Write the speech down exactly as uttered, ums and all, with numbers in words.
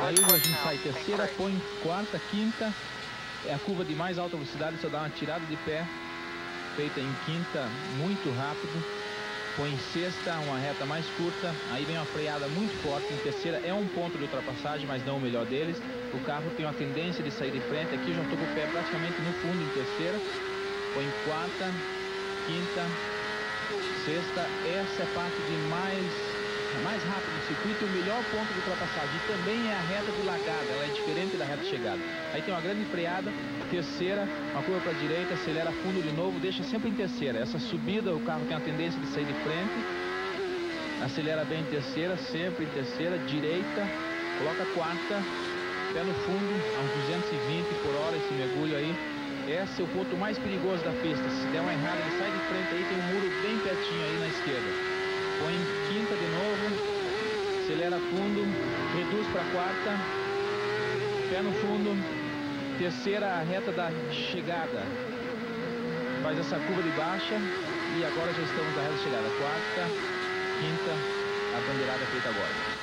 Aí a gente sai terceira, põe quarta, quinta. É a curva de mais alta velocidade, só dá uma tirada de pé, feita em quinta muito rápido. Põe em sexta, uma reta mais curta. Aí vem uma freada muito forte. Em terceira é um ponto de ultrapassagem, mas não o melhor deles. O carro tem uma tendência de sair de frente. Aqui já estou com o pé praticamente no fundo em terceira. Põe quarta, quinta, sexta. Essa é a parte de mais, mais rápido do circuito e o melhor ponto de ultrapassagem. E também é a reta de largada, ela é diferente da reta de chegada. Aí tem uma grande freada, terceira, uma curva para a direita, acelera fundo de novo, deixa sempre em terceira. Essa subida o carro tem a tendência de sair de frente, acelera bem em terceira, sempre em terceira, direita, coloca quarta, pé no fundo, a uns duzentos e vinte por hora esse mergulho aí. Esse é o ponto mais perigoso da pista. Se der uma errada, ele sai de frente aí, tem um muro bem pertinho aí na esquerda. Põe quinta de novo, acelera fundo, reduz para quarta, pé no fundo, terceira a reta da chegada, faz essa curva de baixa e agora já estamos na reta de chegada, quarta, quinta, a bandeirada feita agora.